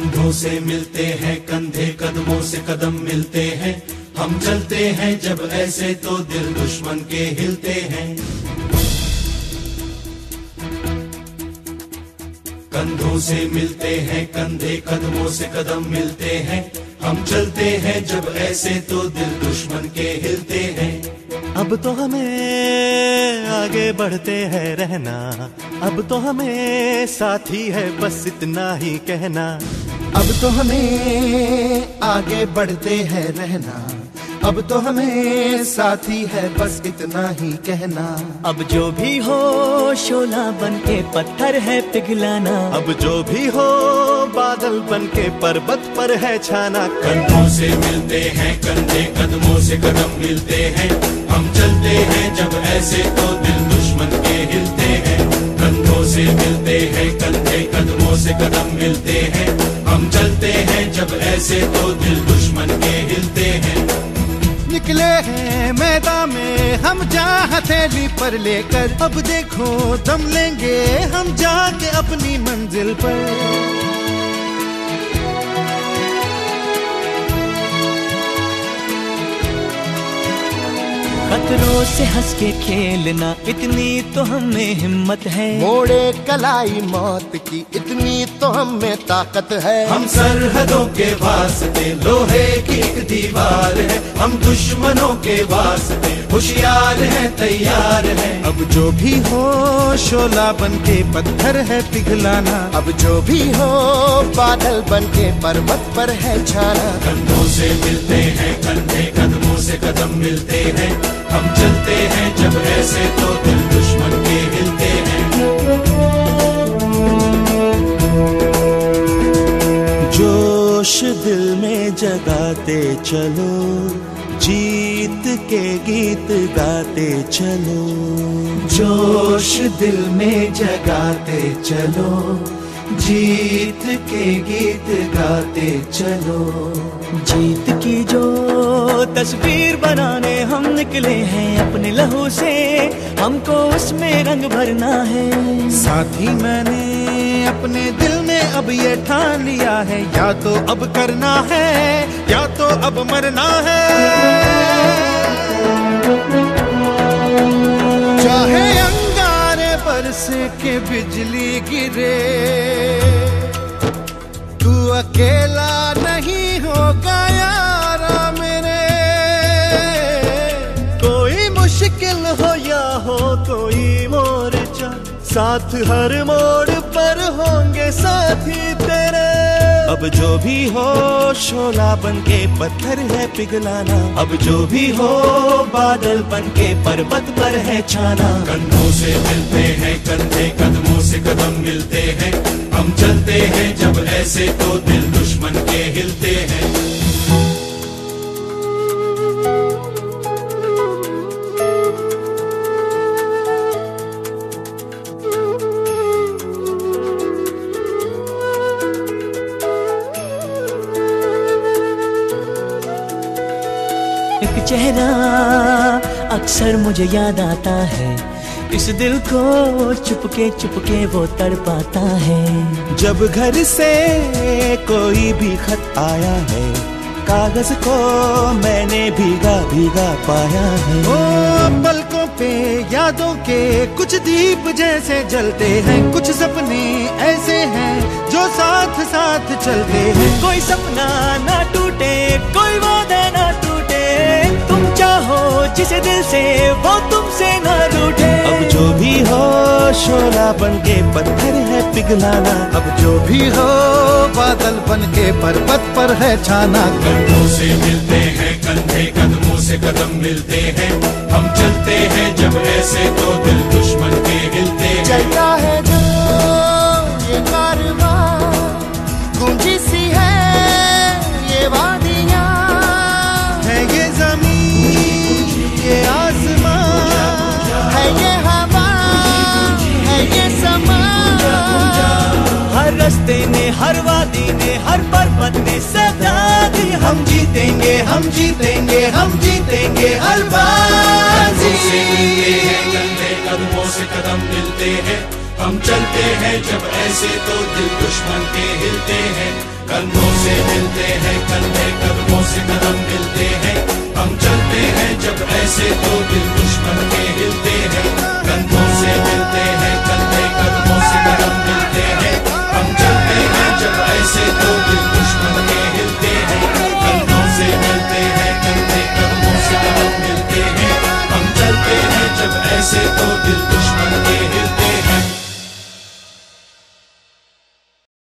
कंधों से मिलते हैं कंधे, कदमों से कदम मिलते हैं। हम चलते हैं जब ऐसे तो दिल दुश्मन के हिलते हैं। कंधों से मिलते हैं कंधे, कदमों से कदम मिलते हैं। हम चलते हैं जब ऐसे तो दिल दुश्मन के हिलते हैं। अब तो हमें आगे बढ़ते हैं रहना, अब तो हमें साथी है बस इतना ही कहना। अब तो हमें आगे बढ़ते हैं रहना, अब तो हमें साथी है बस इतना ही कहना। अब जो भी हो शोला बन के पत्थर है पिघलाना, अब जो भी हो बादल बन के पर्वत पर है छाना। कंधों से मिलते हैं कंधे, कदमों से कदम मिलते हैं। हम चलते हैं जब ऐसे तो दिल दुश्मन के हिलते हैं। कंधों से मिलते हैं कंधे, कदमों से कदम मिलते हैं। हम चलते हैं जब ऐसे तो दिल दुश्मन के हिलते हैं। निकले हैं मैदान में हम जहाँ हथेली पर लेकर, अब देखो दम लेंगे हम जाके अपनी मंजिल पर। खतरों से हंस के खेलना इतनी तो हमें हिम्मत है। मोड़े कलाई मौत की इतनी तो हमें ताकत है। हम सरहदों के वास्ते लोहे की एक दीवार है। हम दुश्मनों के वास्ते होशियार हैं तैयार हैं। अब जो भी हो शोला बन के पत्थर है पिघलाना, अब जो भी हो बादल बन के पर्वत पर है छाना। कंधों से मिलते हैं कंधे, कदमों से कदम मिलते हैं। हम चलते हैं जब ऐसे तो दिल दुश्मन के हिलते हैं। जोश दिल में जगाते चलो, जीत के गीत गाते चलो। जोश दिल में जगाते चलो, जीत के गीत गाते चलो। जीत की जो तस्वीर बनाने हम निकले हैं अपने लहू से, हमको उसमें रंग भरना है। साथी मैंने अपने दिल में अब ये ठान लिया है, या तो अब करना है या तो अब मरना है। चाहे अंगारे बरसे के बिजली गिरे, तू अकेला नहीं होगा यारा मेरे। कोई मुश्किल हो या हो कोई मोर्चा, साथ हर मोड़ पर होंगे साथी तेरे। अब जो भी हो शोला बन के पत्थर है पिघलाना, अब जो भी हो बादल बन के पर्वत पर है छाना। कंधों से मिलते हैं कंधे, कदमों से कदम मिलते हैं। हम चलते हैं जब ऐसे तो दिल दुश्मन के हिलते हैं। एक चेहरा अक्सर मुझे याद आता है, इस दिल को चुपके वो तड़पाता है। जब घर से कोई भी खत आया है, कागज को मैंने भीगा भीगा पाया है। ओ पलकों पे यादों के कुछ दीप जैसे जलते हैं, कुछ सपने ऐसे हैं जो साथ साथ चलते हैं। कोई सपना ना टूटे, कोई वादा ना टूटे, तुम चाहो जिसे दिल से वो तुमसे ना रूठे। अब जो भी हो शोला बन के पत्थर है पिघलाना, अब जो भी हो बादल बन के पर्वत पर है छाना। कंधों से मिलते हैं कंधे, कदमों से कदम मिलते हैं। हम चलते हैं जब ऐसे तो दिल दुश्मन के हिलते हैं। चलता है जो ये कारवां, गूंजी सी है ये वादियां, है ये जमीन ये आसमां, है ये हवा है ये समा। हर रास्ते ने हर वादी ने हर पर्वत ने सदा दी, हम जीतेंगे हम जीतेंगे हम जीतेंगे हर बाजी। कंधे कदमों से कदम मिलते हैं। हम चलते हैं जब ऐसे तो दिल दुश्मन के हिलते हैं। कंधों से मिलते हैं कंधे, कदमों से कदम मिलते हैं, हम चलते हैं जब ऐसे तो दिल दुश्मन के हिलते हैं। कंधों